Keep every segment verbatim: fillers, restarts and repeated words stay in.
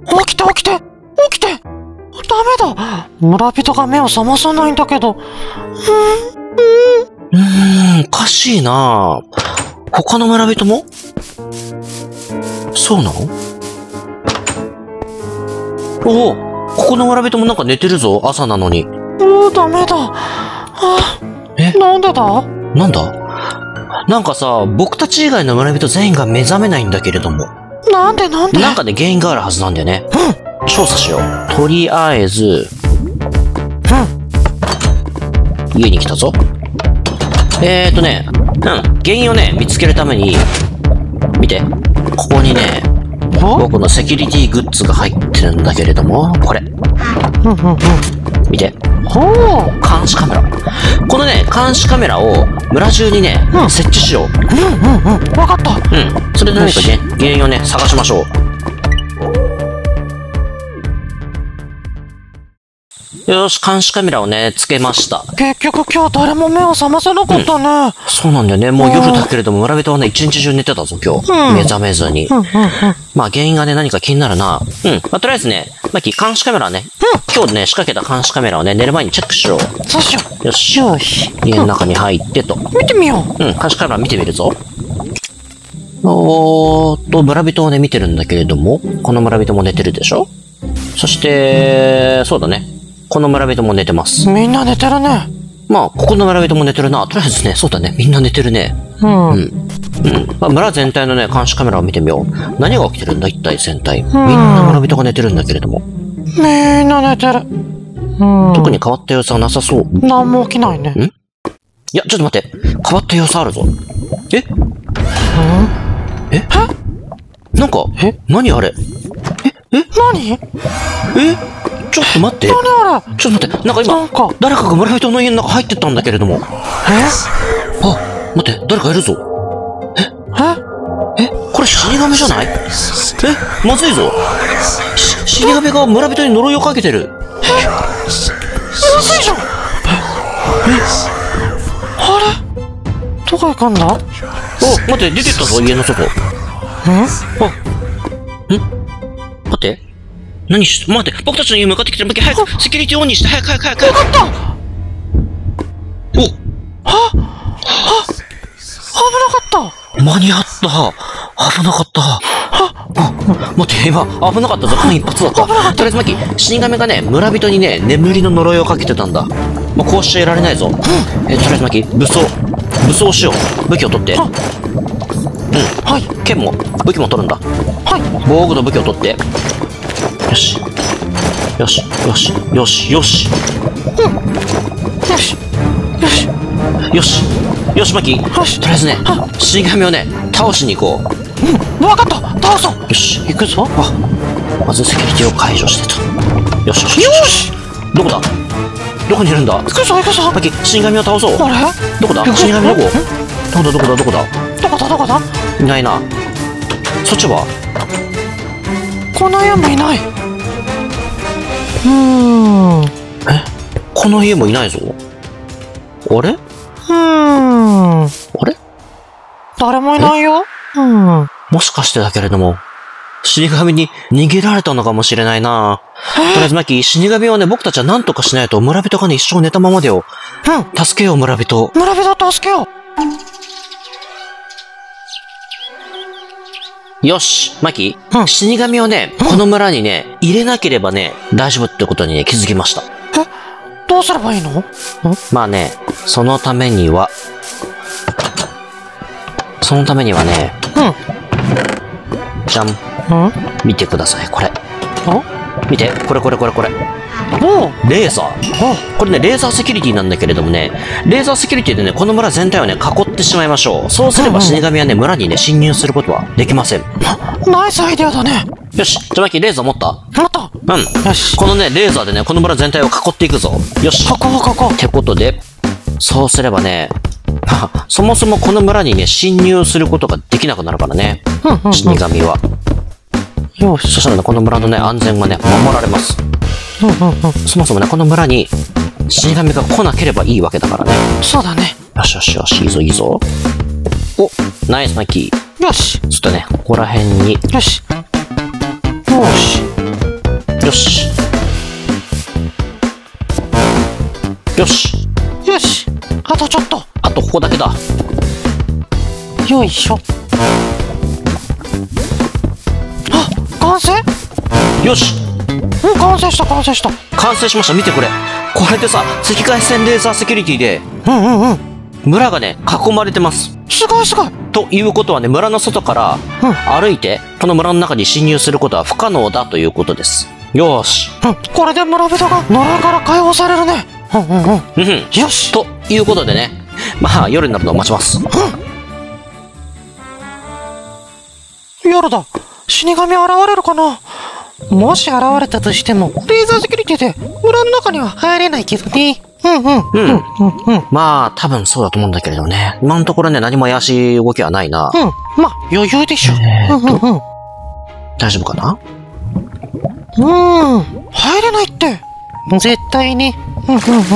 起きて起きて起きて。ダメだ。村人が目を覚まさないんだけど。うーん、おかしいな。他の村人もそうなの？おお、ここの村人もなんか寝てるぞ、朝なのに。 うー、ダメだ。あ、 え？ なんでだ？ なんだ？なんかさ、僕たち以外の村人全員が目覚めないんだけれども。 なんでなんで？ なんかね、原因があるはずなんだよね。うん。調査しよう。とりあえず、うん。家に来たぞ。えーとね、うん。原因をね、見つけるために、見て。ここにね、僕のセキュリティグッズが入ってるんだけれども、これ。 うんうんうん。 見て。 ほう。 監視カメラ。このね、監視カメラを村中にね、うん、設置しよう。 うんうんうん。わかった。 うん。それで何かね、原因をね、探しましょう。よし、監視カメラをね、つけました。 結局今日誰も目を覚ませなかったね。うん、 そうなんだよね。もう夜だけれども、村人はね、一日中寝てたぞ、今日。うん、目覚めずに。うんうんうん、まあ、原因がね、何か気になるな。うん。まあ、とりあえずね、マキ、監視カメラね。うん、今日ね、仕掛けた監視カメラをね、寝る前にチェックしよう。 そうしよう。よし。 よし。 家の中に入ってと。 見てみよう。うん、監視カメラ見てみるぞ。おーっと、村人をね、見てるんだけれども、この村人も寝てるでしょ？そして、そうだね。この村人も寝てます。 みんな寝てるね。 まあ、ここの村人も寝てるな。とりあえずね、そうだね。みんな寝てるね。 うん。 うん。うん。まあ、村全体のね、監視カメラを見てみよう。何が起きてるんだ一体全体。みんな村人が寝てるんだけれども。 みんな寝てる。 うん。特に変わった様子はなさそう。 何も起きないね。 ん？いや、ちょっと待って。変わった様子あるぞ。え？ うん？ え？なんか、 え？ 何あれ？え？え？ 何？ え？ちょっと待って。 何あれ？ ちょっと待って。なんか今、 なんか誰かが村人の家の中入ってったんだけれども。え？あ、待って、誰かいるぞ。え？え？え？これ死神じゃない？え？まずいぞ。し、死神が村人に呪いをかけてる。 え？まずいじゃん。え？あれ？どこ行くんだ？ お、待って、出てったぞ、家の外。 え？ あ、ん？待って。何し、待って、僕たちの家向かってきてる。早く、セキュリティオンにして、早く早く早く早く。 わかった。 お、 はは危なかった。間に合った。危なかった。あ、待って、今、危なかったぞ。間一髪だった。とりあえず、マキ、死神がね、村人にね、眠りの呪いをかけてたんだ。まあ、こうしちゃいられないぞ。うん、え、とりあえず、マキ、武装。武装しよう。武器を取って。うん。はい。剣も、武器も取るんだ。はい。防具の武器を取って。よし。よし。よし。よし。よし。 うん。よし。よし。 よし。よし、マキ。 よし。 とりあえずね、死神をね、倒しに行こう。うん。わかった。倒そう。 よし。行くぞ。あ、まずセキュリティを解除してと。よしよし。 よし。 どこだ？どこにいるんだ？ 行くぞ、行くぞ。 マキ、死神を倒そう。 あれ？ どこだ？死神どこ？どこだ、どこだ、どこだ？ どこだ、どこだ？ いないな。そっちは？ この家もいない。うーん。 え？この家もいないぞ。あれ？うーん。あれ？ 誰もいないよ。うん。 もしかしてだけれども、死神に逃げられたのかもしれないな。とりあえずマキ、死神はね、僕たちは何とかしないと村人がね、一生寝たままだよ。うん。助けよう、村人。 村人助けよう。よし、マキ、 うん、 死神をね、この村にね、入れなければね、大丈夫ってことにね、気づきました。 え？どうすればいいの？ まあね、そのためには、そのためにはね、うん。じゃん。 うん？ 見てください、これ。 お？ 見て、これこれこれこれ。 おう。 レーザー。これね、レーザーセキュリティなんだけれどもね、レーザーセキュリティでね、この村全体をね、囲ってしまいましょう。そうすれば死神はね、村にね、侵入することはできません。 ナイスアイデアだね。 よし、じゃあマキ、レーザー持った？ 持った。 うん。よし。このね、レーザーでね、この村全体を囲っていくぞ。よし。 囲こう、囲こう。 ってことで、そうすればね、そもそもこの村にね、侵入することができなくなるからね。死神は。よし。そしたらね、この村のね、安全がね、守られます。そもそもね、この村に死神が来なければいいわけだからね。 そうだね。 よしよしよし、いいぞいいぞ。お、ナイスマキー。 よし。 ちょっとね、ここら辺に。 よし。よし。 よいしょ。あ、完成？ よし。 うん、完成した、完成した。 完成しました。見てこれ。これでさ、赤外線レーザーセキュリティで、 うんうんうん。 村がね、囲まれてます。 すごいすごい。 ということはね、村の外から歩いて、この村の中に侵入することは不可能だということです。よーし。 うん、これで村人が呪いから解放されるね。うんうんうん。 うんうん。 よし。 ということでね、まあ夜になるのを待ちます。 うん。夜だ。死神現れるかな。もし現れたとしても、レーザーセキュリティで村の中には入れないけどね。うんうん。うん。うんうん。 まあ、多分そうだと思うんだけれどね。今のところね、何も怪しい動きはないな。 うん。まあ、余裕でしょ。 えーっと、 うんうんうん。 大丈夫かな？ うん。入れないって。絶対に。うんうんうん。んん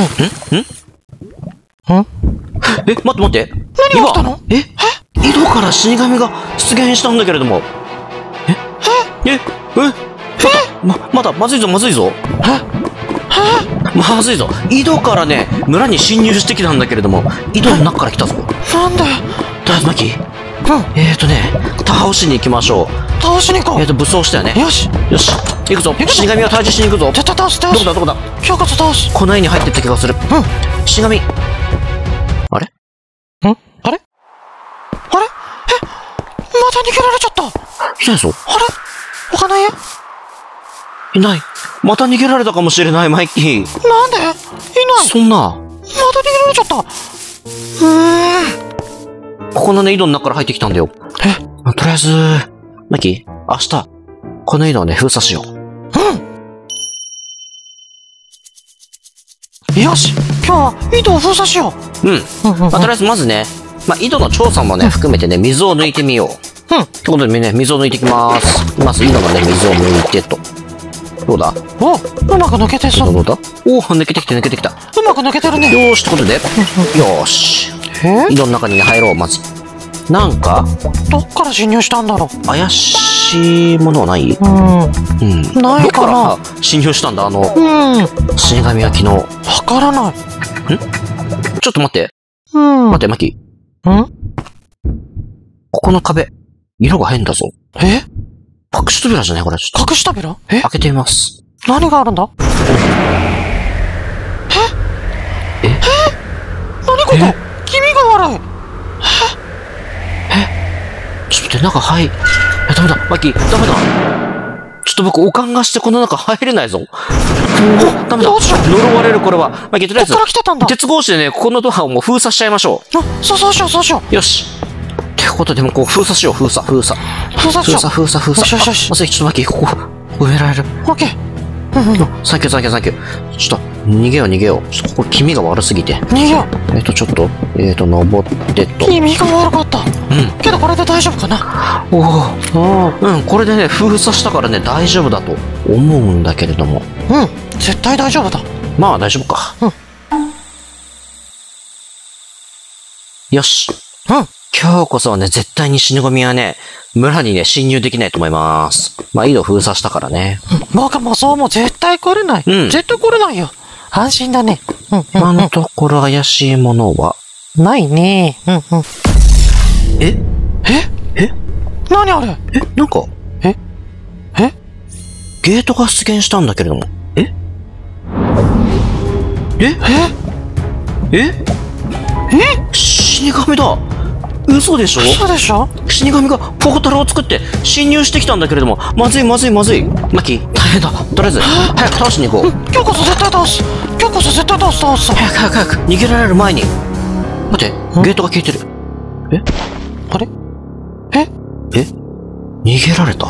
んえ、待って待って。 何が起きたの？ え井戸から死神が出現したんだけれども。ええええま、まだ、まずいぞ、まずいぞ。まずいぞ。井戸からね、村に侵入してきたんだけれども、井戸の中から来たぞ。 なんで？ とりあえず、マキ。 うん。 えーとね、倒しに行きましょう。 倒しに行こう。 えーと、武装したよね。 よし。 よし。行くぞ。死神を退治しに行くぞ。 絶対倒す、倒す。 どこだ、どこだ。 今日こそ倒す。 この絵に入ってった気がする。 うん。 死神。あれ？ ん？あれ？あれ？え？また逃げられちゃった。 いないぞ。 あれ？他ない？ いない。また逃げられたかもしれない、マイキー。 なんで？いない。 そんな。 また逃げられちゃった。うーん。 ここのね、井戸の中から入ってきたんだよ。 え？ とりあえず、マイキー、明日、この井戸をね、封鎖しよう。 うん。よし。今日は井戸を封鎖しよう。 うん。まあ、とりあえずまずね、まあ、井戸の調査もね、含めてね、水を抜いてみよう。 うん。 ってことでね、水を抜いていきます。まず井戸のね、水を抜いてと。どうだ？ お、うまく抜けてそう。 どうだ？おお、抜けてきて抜けてきた。 うまく抜けてるね。 よーし、ってことで。よーし。 え？ 井戸の中にね、入ろう、まず。なんか、 どっから侵入したんだろう。 怪しいものはない？ うん。 うん。 ないかな。 どっから侵入したんだ、あの、 うん。 死神は昨日。 わからない。 ん？ちょっと待って。 うん。 待って、マキ。 ん？ ここの壁、色が変だぞ。 え？ 隠し扉じゃないこれ。ちょっ隠し扉？ と。 え？ 開けてみます。 何があるんだ？え？ え？ え？何ここ？気味が悪い。 ちょっと待って、中入、え、ダメだ、マキ、ダメだ。ちょっと僕、おかんがしてこの中入れないぞ。お、ダメだ。 どうしよう。 呪われる、これは。マキ、とりあえず、 どっから来てたんだ？ 鉄格子でね、ここのドアをもう封鎖しちゃいましょあ、そうそうしよう、そうしよう。よし。ってことで、もうこう、封鎖しよう、封鎖、封鎖。 う。封鎖しよう。 封鎖、封鎖、封鎖。 よしよしよし。 まずい、ちょっとマキ、ここ、埋められる。 オッケー。うんうん。 サンキュー、サンキュー、サンキュー。ちょっと、逃げよう、逃げよう。ちょっとここ、気味が悪すぎて。 逃げよう。 えっと、ちょっと、えっと、登ってと。 気味が悪かった。 うん。 けどこれで大丈夫かな？ おお。うん、これでね、封鎖したからね、大丈夫だと思うんだけれども。 うん、絶対大丈夫だ。 まあ、大丈夫か。 うん。 よし。 うん。 今日こそはね、絶対に死神はね、村にね、侵入できないと思います。まあ、井戸封鎖したからね。 僕もそうも絶対来れない。 うん絶対来れないよ。安心だね。うん、うん、 今のところ怪しいものは、 ないね。うん、うん。 ええ？ え何あれ？ えなんか、 え？え？ ゲートが出現したんだけれども。えええ？ ええ死神だ。嘘でしょ？ 嘘でしょ？ 死神がポータルを作って侵入してきたんだけれども、まずいまずいまずい。マキ、大変だ。とりあえず、早く倒しに行こう。 今日こそ絶対倒す。今日こそ絶対倒す、倒す。 早く早く早く、逃げられる前に。待って、ゲートが消えてる。えあれ？え？ え逃げられた。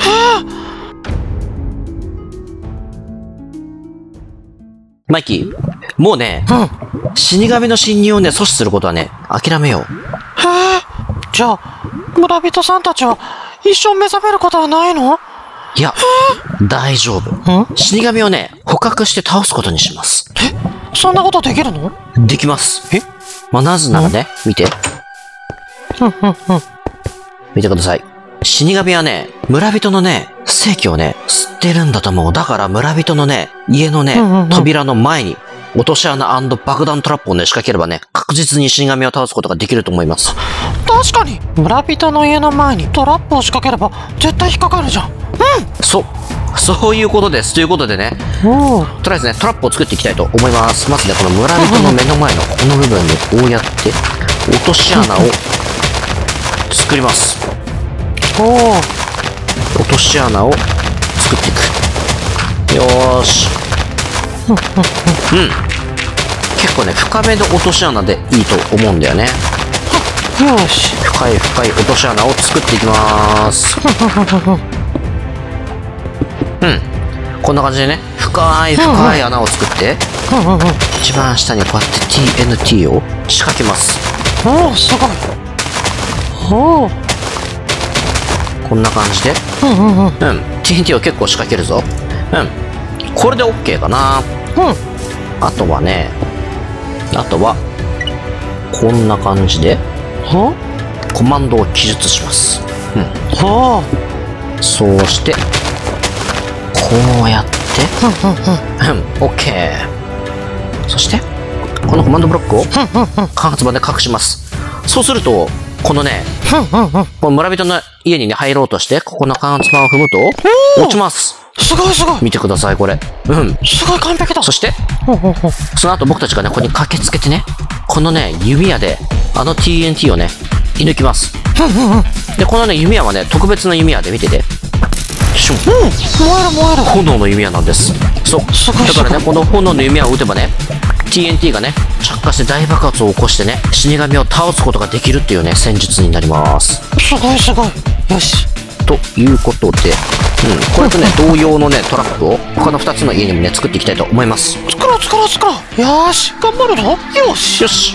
マイキー、もうね、 うん。へ死神の侵入をね、阻止することはね、諦めよう。 え。じゃあ、村人さんたちは一生目覚めることはないの？ いや、大丈夫。 ん？ 死神をね、捕獲して倒すことにします。 え？そんなことできるの？ できます。 え？ まあ、なぜならね、見て。 うん、うん、うん。 見てください。死神はね、村人のね、正気をね、吸ってるんだと思う。だから村人のね、家のね、 うんうんうん扉の前に、落とし穴爆弾トラップをね、仕掛ければね、確確実に死神を倒すことができると思います。 確かに村人の家の前にトラップを仕掛ければ絶対引っかかるじゃん。うん。 そう。そういうことです。ということでね。 おとりあえずね、トラップを作っていきたいと思います。まずね、この村人の目の前のこの部分にこうやって落とし穴を作ります。 おお。 落とし穴を作っていく。よーし。うん。結構ね、深めの落とし穴でいいと思うんだよね。 よし。 深い深い落とし穴を作っていきまーす。うん。こんな感じでね、深い深い穴を作って、一番下にこうやって ティーエヌティー を仕掛けます。 おお、すごい。おお。 こんな感じで、 うんうんうん。 うん。ティーエヌティー を結構仕掛けるぞ。うん。これで OK かな。 うん。 あとはね、あとは、こんな感じで、 はコマンドを記述します。うん。 はそうして、こうやって、 あ。うんうんうん。 うん、OK。そして、このコマンドブロックを開発版で隠します。そうすると、このね、 うんうんうん。 この村人の家にね、入ろうとして、ここの開発版を踏むと、落ちます。 すごいすごい。 見てください、これ。うん。 すごい完璧だ。 そして、 ほうほうほう。 その後僕たちがね、ここに駆けつけてね、このね、弓矢で、あの ティーエヌティー をね、射抜きます。で、このね、弓矢はね、特別な弓矢で見てて。シュン。 うん。燃える燃える。 炎の弓矢なんです。そう。 すごいだからね、この炎の弓矢を撃てばね、ティーエヌティー がね、着火して大爆発を起こしてね、死神を倒すことができるっていうね、戦術になります。 すごいすごい。よし。 ということで、うん、これとね、同様のね、トラップを他のふたつの家にもね、作っていきたいと思います。 作ろう作ろう作ろう。よーし、頑張るぞ。よし。 よし。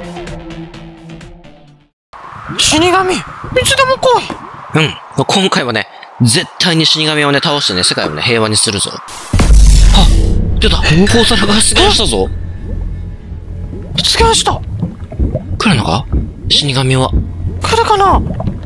死神、いつでも来い。 うん。今回はね、絶対に死神をね、倒してね、世界をね、平和にするぞ。あ、出た。コウサラが出現したぞ。 出現した。 来るのか死神は。 来るかな。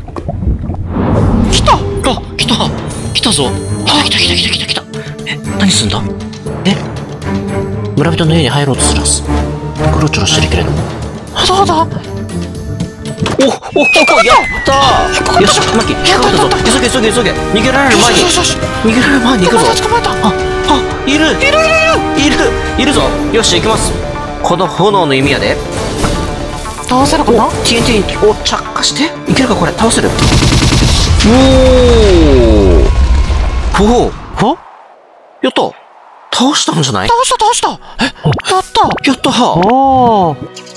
来た。 あ、来た。来たぞ。来た来た来た来た来た来た。え、何すんだえ村人の家に入ろうとするはず。クロチョロしてるけれども。 どうだ。 お、お、お、やったー。よし、マキ、引っかかったぞ。急げ急げ急げ。逃げられる前に。 よしよしよし。 逃げられる前に行くぞ。 捕まえた捕まえた。 あ、あ、いるいるいるいるいるいるぞ。よし、行きます。この炎の弓矢で倒せるかな。 ティーエヌティー を着火していけるか。これ倒せる。おおおおお、 やった倒したんじゃない。 倒した倒した。え、やったやったはおお。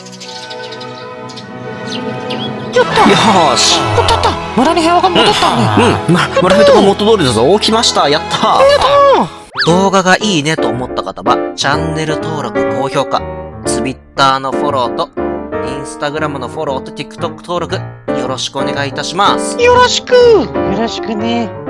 やった。 よーし。 やったやった。村に平和が戻ったね。 うん、ま、村人が元通りだぞ。お、来ました。やったありがとう。 動画がいいねと思った方は、チャンネル登録、高評価、Twitter のフォローと、Instagram のフォローと TikTok 登録、よろしくお願いいたします。 よろしく。よろしくね。